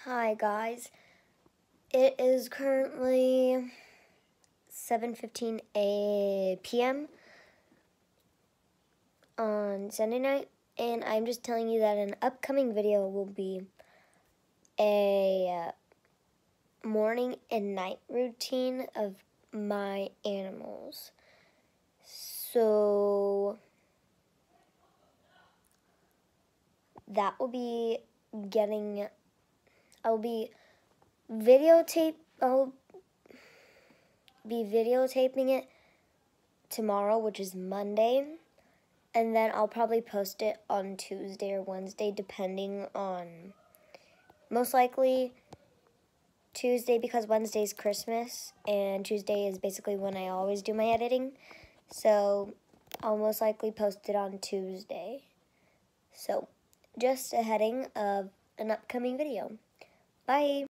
Hi guys, it is currently 7:15 p.m. on Sunday night, and I'm just telling you that an upcoming video will be a morning and night routine of my animals. So that will be I'll be videotaping it tomorrow, which is Monday, and then I'll probably post it on Tuesday or Wednesday, depending on, most likely Tuesday, because Wednesday's Christmas, and Tuesday is basically when I always do my editing, so I'll most likely post it on Tuesday. So, just a heading of an upcoming video. Bye!